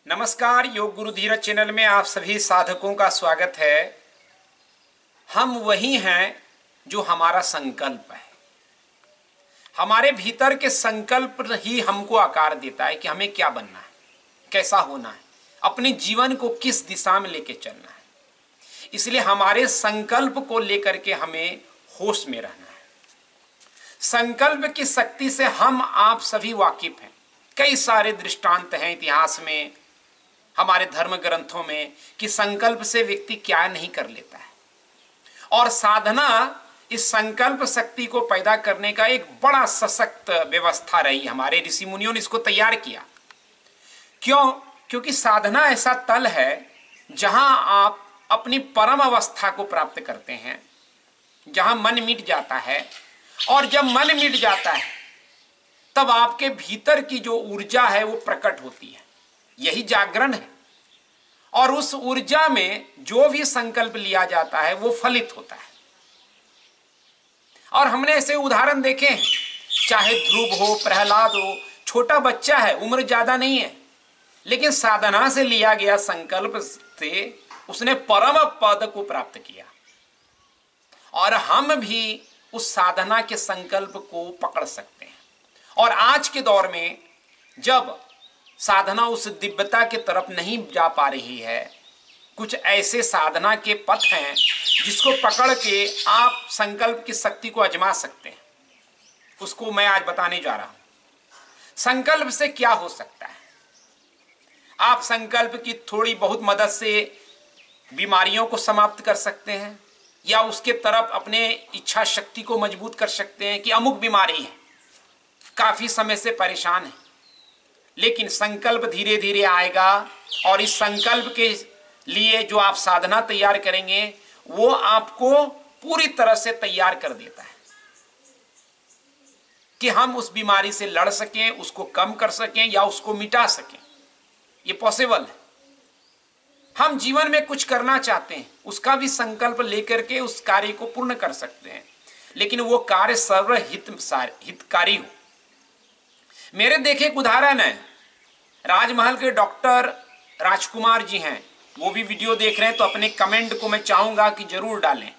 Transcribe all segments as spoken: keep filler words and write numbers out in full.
नमस्कार, योग गुरु धीरज चैनल में आप सभी साधकों का स्वागत है। हम वही हैं जो हमारा संकल्प है। हमारे भीतर के संकल्प ही हमको आकार देता है कि हमें क्या बनना है, कैसा होना है, अपने जीवन को किस दिशा में लेके चलना है। इसलिए हमारे संकल्प को लेकर के हमें होश में रहना है। संकल्प की शक्ति से हम आप सभी वाकिफ हैं। कई सारे दृष्टांत हैं इतिहास में, हमारे धर्म ग्रंथों में, कि संकल्प से व्यक्ति क्या नहीं कर लेता है। और साधना इस संकल्प शक्ति को पैदा करने का एक बड़ा सशक्त व्यवस्था रही। हमारे ऋषि मुनियों ने इसको तैयार किया। क्यों? क्योंकि साधना ऐसा तल है जहां आप अपनी परम अवस्था को प्राप्त करते हैं, जहां मन मिट जाता है। और जब मन मिट जाता है तब आपके भीतर की जो ऊर्जा है वो प्रकट होती है। यही जागरण है। और उस ऊर्जा में जो भी संकल्प लिया जाता है वो फलित होता है। और हमने ऐसे उदाहरण देखे हैं, चाहे ध्रुव हो, प्रहलाद हो। छोटा बच्चा है, उम्र ज्यादा नहीं है, लेकिन साधना से लिया गया संकल्प से उसने परम पद को प्राप्त किया। और हम भी उस साधना के संकल्प को पकड़ सकते हैं। और आज के दौर में जब साधना उस दिव्यता की तरफ नहीं जा पा रही है, कुछ ऐसे साधना के पथ हैं जिसको पकड़ के आप संकल्प की शक्ति को आजमा सकते हैं। उसको मैं आज बताने जा रहा हूं। संकल्प से क्या हो सकता है? आप संकल्प की थोड़ी बहुत मदद से बीमारियों को समाप्त कर सकते हैं, या उसके तरफ अपने इच्छा शक्ति को मजबूत कर सकते हैं कि अमुक बीमारी है, काफी समय से परेशान है, लेकिन संकल्प धीरे धीरे आएगा। और इस संकल्प के लिए जो आप साधना तैयार करेंगे वो आपको पूरी तरह से तैयार कर देता है कि हम उस बीमारी से लड़ सकें, उसको कम कर सकें या उसको मिटा सकें। ये पॉसिबल है। हम जीवन में कुछ करना चाहते हैं, उसका भी संकल्प लेकर के उस कार्य को पूर्ण कर सकते हैं, लेकिन वो कार्य सर्वहित हितकारी हो। मेरे देखे एक उदाहरण है, राजमहल के डॉक्टर राजकुमार जी हैं। वो भी वीडियो देख रहे हैं तो अपने कमेंट को मैं चाहूंगा कि जरूर डालें।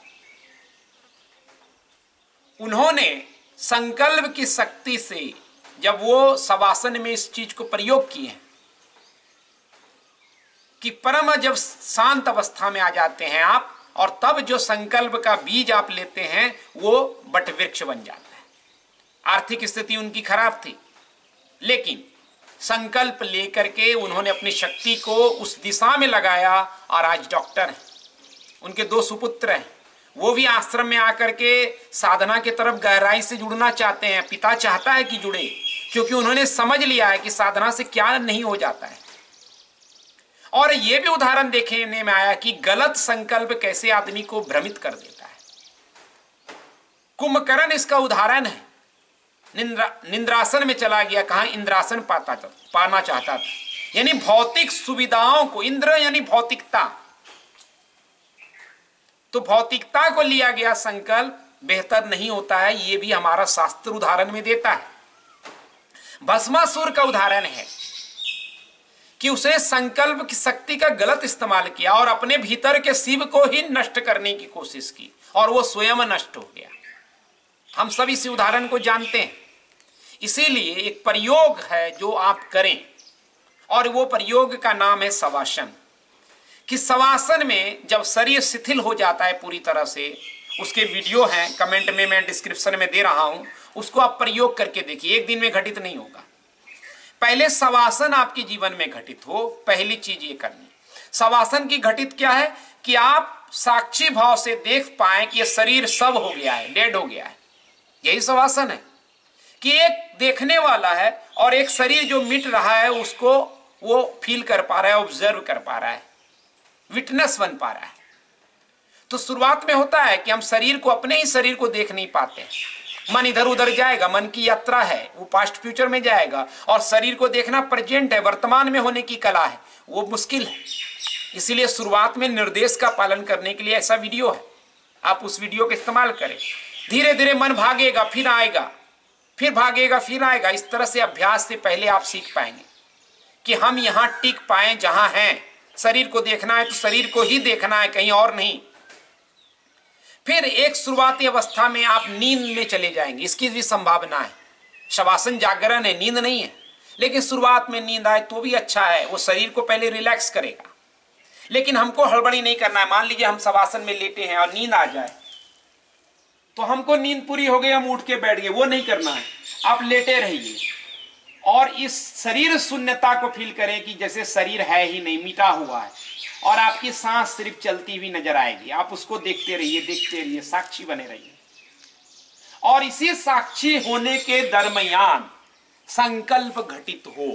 उन्होंने संकल्प की शक्ति से जब वो शवासन में इस चीज को प्रयोग किए कि परम जब शांत अवस्था में आ जाते हैं आप, और तब जो संकल्प का बीज आप लेते हैं वो बट वृक्ष बन जाता है। आर्थिक स्थिति उनकी खराब थी, लेकिन संकल्प लेकर के उन्होंने अपनी शक्ति को उस दिशा में लगाया और आज डॉक्टर हैं। उनके दो सुपुत्र हैं, वो भी आश्रम में आकर के साधना की तरफ गहराई से जुड़ना चाहते हैं। पिता चाहता है कि जुड़े, क्योंकि उन्होंने समझ लिया है कि साधना से क्या नहीं हो जाता है। और ये भी उदाहरण देखने में आया कि गलत संकल्प कैसे आदमी को भ्रमित कर देता है। कुंभकर्ण इसका उदाहरण है। निंद्रा निंद्रासन में चला गया, कहां इंद्रासन पाता था, पाना चाहता था, यानी भौतिक सुविधाओं को। इंद्र यानी भौतिकता, तो भौतिकता को लिया गया संकल्प बेहतर नहीं होता है। यह भी हमारा शास्त्र उदाहरण में देता है। भस्मासुर का उदाहरण है कि उसे संकल्प की शक्ति का गलत इस्तेमाल किया और अपने भीतर के शिव को ही नष्ट करने की कोशिश की, और वो स्वयं नष्ट हो गया। हम सब इस उदाहरण को जानते हैं। इसीलिए एक प्रयोग है जो आप करें, और वो प्रयोग का नाम है शवासन। कि शवासन में जब शरीर शिथिल हो जाता है पूरी तरह से, उसके वीडियो हैं, कमेंट में मैं डिस्क्रिप्शन में दे रहा हूं, उसको आप प्रयोग करके देखिए। एक दिन में घटित नहीं होगा। पहले शवासन आपके जीवन में घटित हो, पहली चीज ये करनी। शवासन की घटित क्या है कि आप साक्षी भाव से देख पाए कि ये शरीर सब हो गया है, डेड हो गया है। यही शवासन है कि एक देखने वाला है और एक शरीर जो मिट रहा है उसको वो फील कर पा रहा है, ऑब्जर्व कर पा रहा है, विटनेस बन पा रहा है। तो शुरुआत में होता है कि हम शरीर को, अपने ही शरीर को देख नहीं पाते। मन इधर उधर जाएगा, मन की यात्रा है, वो पास्ट फ्यूचर में जाएगा। और शरीर को देखना प्रेजेंट है, वर्तमान में होने की कला है, वो मुश्किल है। इसीलिए शुरुआत में निर्देश का पालन करने के लिए ऐसा वीडियो है, आप उस वीडियो का इस्तेमाल करें। धीरे धीरे मन भागेगा, फिर आएगा, फिर भागेगा, फिर आएगा। इस तरह से अभ्यास से पहले आप सीख पाएंगे कि हम यहां टिक पाए जहां हैं। शरीर को देखना है तो शरीर को ही देखना है, कहीं और नहीं। फिर एक शुरुआती अवस्था में आप नींद में चले जाएंगे, इसकी भी संभावना है। शवासन जागरण है, नींद नहीं है, लेकिन शुरुआत में नींद आए तो भी अच्छा है, वो शरीर को पहले रिलैक्स करेगा। लेकिन हमको हड़बड़ी नहीं करना है। मान लीजिए हम शवासन में लेटे हैं और नींद आ जाए, तो हमको नींद पूरी हो गई, हम उठ के बैठ गए, वो नहीं करना है। आप लेटे रहिए और इस शरीर शून्यता को फील करें कि जैसे शरीर है ही नहीं, मिटा हुआ है, और आपकी सांस सिर्फ चलती हुई नजर आएगी। आप उसको देखते रहिए, देखते रहिए, साक्षी बने रहिए। और इसी साक्षी होने के दरमियान संकल्प घटित हो,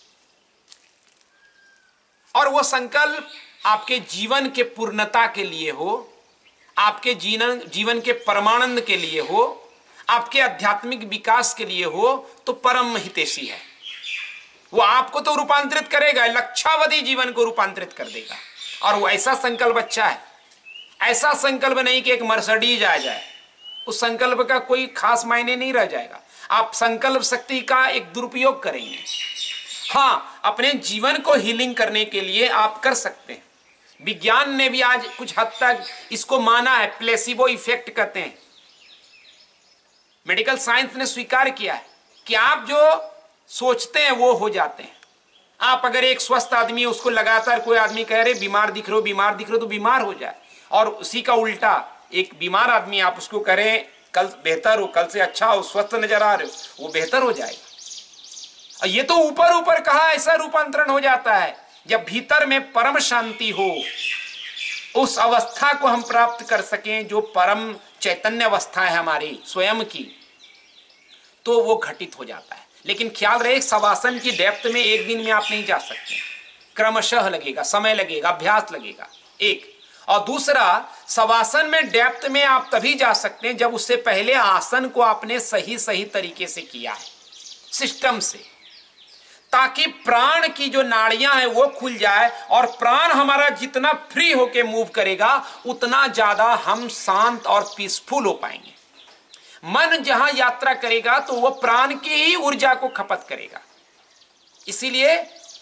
और वो संकल्प आपके जीवन के पूर्णता के लिए हो, आपके जीवन जीवन के परमानंद के लिए हो, आपके आध्यात्मिक विकास के लिए हो, तो परम हितैषी है। वो आपको तो रूपांतरित करेगा, लक्षावधि जीवन को रूपांतरित कर देगा। और वो ऐसा संकल्प अच्छा है, ऐसा संकल्प नहीं कि एक मर्सिडीज आ जाए, उस संकल्प का कोई खास मायने नहीं रह जाएगा। आप संकल्प शक्ति का एक दुरुपयोग करेंगे। हाँ, अपने जीवन को हीलिंग करने के लिए आप कर सकते हैं। विज्ञान ने भी आज कुछ हद तक इसको माना है, प्लेसिबो इफेक्ट कहते हैं। मेडिकल साइंस ने स्वीकार किया है कि आप जो सोचते हैं वो हो जाते हैं। आप अगर एक स्वस्थ आदमी है, उसको लगातार कोई आदमी कह रहे बीमार दिख रहे हो, बीमार दिख रहे हो, तो बीमार हो जाए। और उसी का उल्टा, एक बीमार आदमी आप उसको कह रहे कल बेहतर हो, कल से अच्छा हो, स्वस्थ नजर आ रहे हो, वो बेहतर हो जाएगा। और ये तो ऊपर ऊपर कहा, ऐसा रूपांतरण हो जाता है। जब भीतर में परम शांति हो, उस अवस्था को हम प्राप्त कर सकें जो परम चैतन्य अवस्था है हमारी स्वयं की, तो वो घटित हो जाता है। लेकिन ख्याल रहे, शवासन की डेप्थ में एक दिन में आप नहीं जा सकते, क्रमशः लगेगा, समय लगेगा, अभ्यास लगेगा, एक। और दूसरा, शवासन में डेप्थ में आप तभी जा सकते हैं जब उससे पहले आसन को आपने सही सही तरीके से किया है, सिस्टम से, ताकि प्राण की जो नाड़ियां हैं वो खुल जाए। और प्राण हमारा जितना फ्री होके मूव करेगा, उतना ज्यादा हम शांत और पीसफुल हो पाएंगे। मन जहां यात्रा करेगा तो वो प्राण की ही ऊर्जा को खपत करेगा। इसीलिए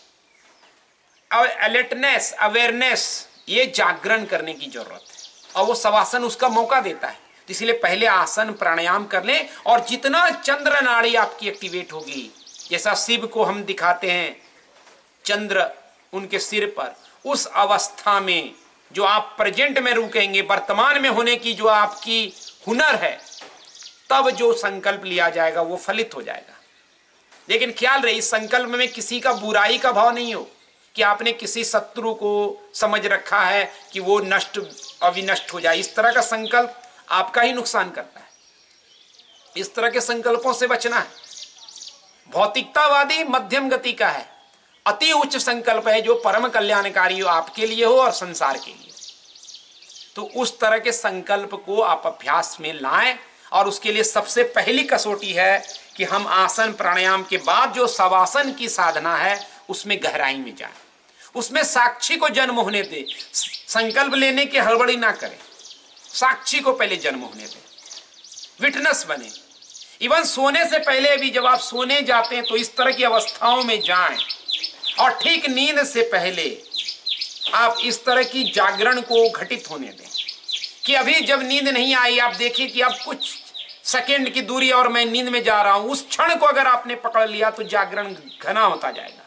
अलर्टनेस, अवेयरनेस, ये जागरण करने की जरूरत है, और वो शवासन उसका मौका देता है। तो इसलिए पहले आसन प्राणायाम कर लें, और जितना चंद्र नाड़ी आपकी एक्टिवेट होगी, जैसा शिव को हम दिखाते हैं चंद्र उनके सिर पर, उस अवस्था में जो आप प्रेजेंट में रुकेंगे, वर्तमान में होने की जो आपकी हुनर है, तब जो संकल्प लिया जाएगा वो फलित हो जाएगा। लेकिन ख्याल रहे, इस संकल्प में किसी का बुराई का भाव नहीं हो कि आपने किसी शत्रु को समझ रखा है कि वो नष्ट अविनष्ट हो जाए। इस तरह का संकल्प आपका ही नुकसान करता है। इस तरह के संकल्पों से बचना है। भौतिकतावादी मध्यम गति का है, अति उच्च संकल्प है जो परम कल्याणकारी हो, आपके लिए हो और संसार के लिए। तो उस तरह के संकल्प को आप अभ्यास में लाएं, और उसके लिए सबसे पहली कसौटी है कि हम आसन प्राणायाम के बाद जो शवासन की साधना है उसमें गहराई में जाएं, उसमें साक्षी को जन्म होने दे। संकल्प लेने की हड़बड़ी ना करें, साक्षी को पहले जन्म होने दें, विटनेस बने। इवन सोने से पहले भी जब आप सोने जाते हैं तो इस तरह की अवस्थाओं में जाएं, और ठीक नींद से पहले आप इस तरह की जागरण को घटित होने दें कि अभी जब नींद नहीं आई, आप देखिए कि अब कुछ सेकंड की दूरी और मैं नींद में जा रहा हूं। उस क्षण को अगर आपने पकड़ लिया तो जागरण घना होता जाएगा।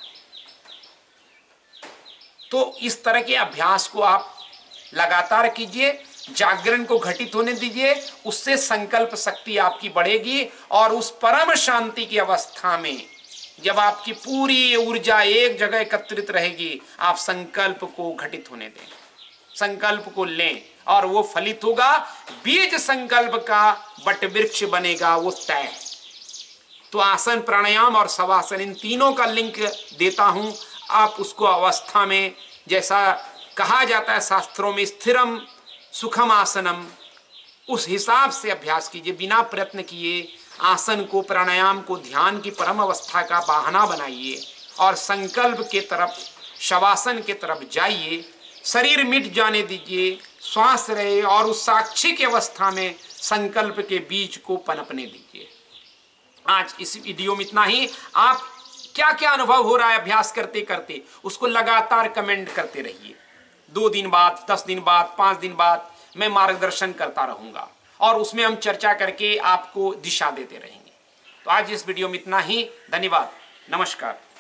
तो इस तरह के अभ्यास को आप लगातार कीजिए, जागरण को घटित होने दीजिए, उससे संकल्प शक्ति आपकी बढ़ेगी। और उस परम शांति की अवस्था में जब आपकी पूरी ऊर्जा एक जगह एकत्रित रहेगी, आप संकल्प को घटित होने दें, संकल्प को लें, और वो फलित होगा। बीज संकल्प का बट वृक्ष बनेगा, वो तय। तो आसन प्राणायाम और शवासन, इन तीनों का लिंक देता हूं। आप उसको अवस्था में, जैसा कहा जाता है शास्त्रों में, स्थिरम सुखम आसनम, उस हिसाब से अभ्यास कीजिए। बिना प्रयत्न किए आसन को, प्राणायाम को ध्यान की परम अवस्था का बहाना बनाइए, और संकल्प के तरफ, शवासन के तरफ जाइए। शरीर मिट जाने दीजिए, श्वास रहे, और उस साक्षी की अवस्था में संकल्प के बीज को पनपने दीजिए। आज इस वीडियो में इतना ही। आप क्या क्या अनुभव हो रहा है अभ्यास करते करते, उसको लगातार कमेंट करते रहिए। दो दिन बाद, दस दिन बाद, पांच दिन बाद मैं मार्गदर्शन करता रहूंगा और उसमें हम चर्चा करके आपको दिशा देते रहेंगे। तो आज इस वीडियो में इतना ही। धन्यवाद। नमस्कार।